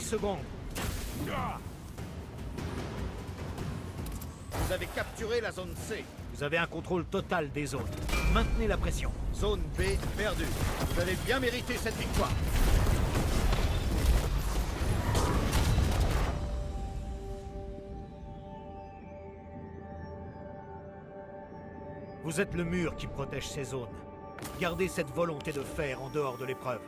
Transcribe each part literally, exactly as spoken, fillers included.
secondes. Vous avez capturé la zone C. Vous avez un contrôle total des zones. Maintenez la pression. Zone B perdue. Vous avez bien mérité cette victoire. Vous êtes le mur qui protège ces zones. Gardez cette volonté de fer en dehors de l'épreuve.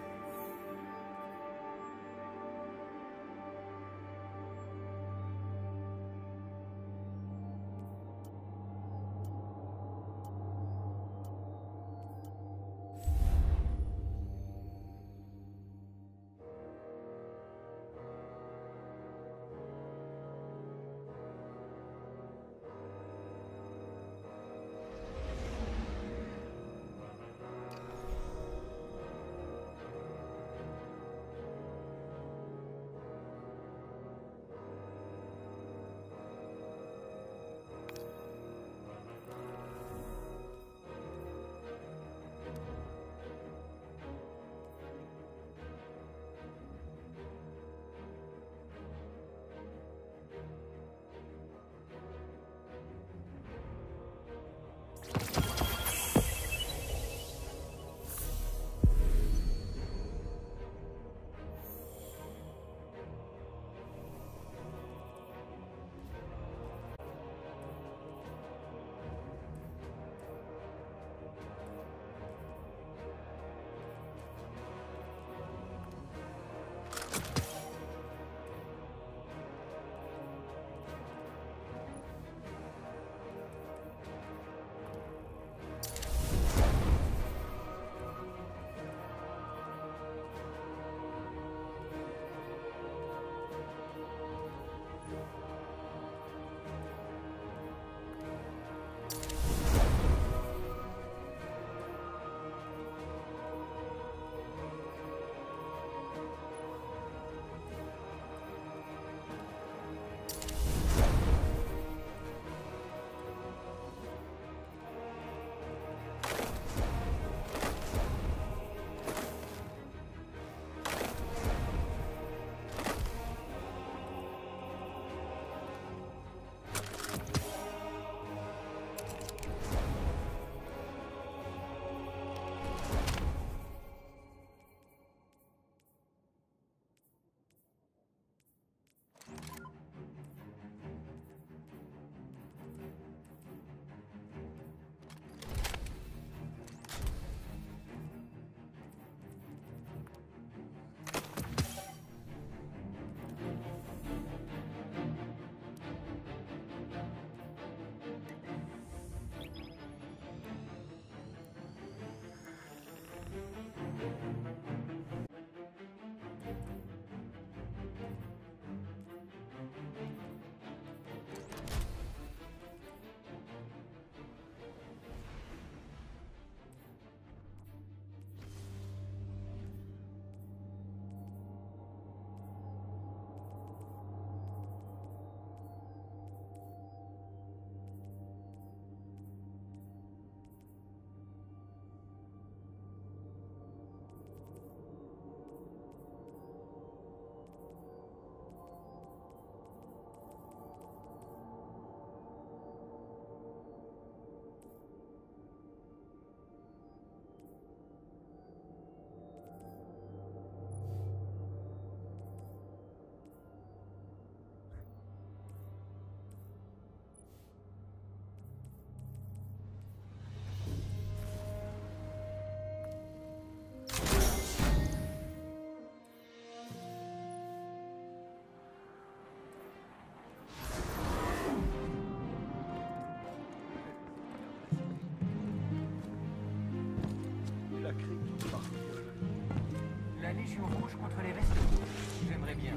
La Légion Rouge contre les vestes. J'aimerais bien.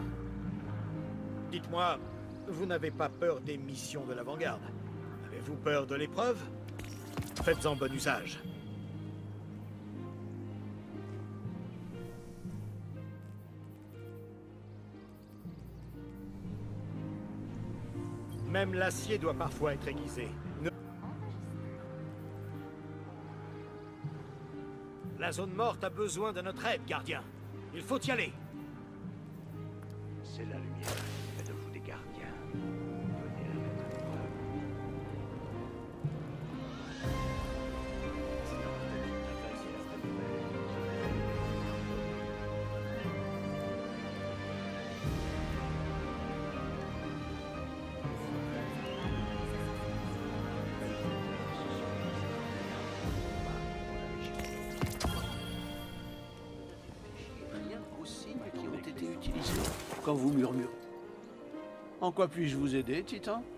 Dites-moi, vous n'avez pas peur des missions de l'avant-garde? Avez-vous peur de l'épreuve? Faites-en bon usage. Même l'acier doit parfois être aiguisé. Ne- La zone morte a besoin de notre aide, gardien. Il faut y aller. C'est la lumière qui fait de vous des gardiens. Venez la mettre à l'épreuve. Rien qu'aux signes qui ont été utilisés quand vous murmurez. En quoi puis-je vous aider, Titan?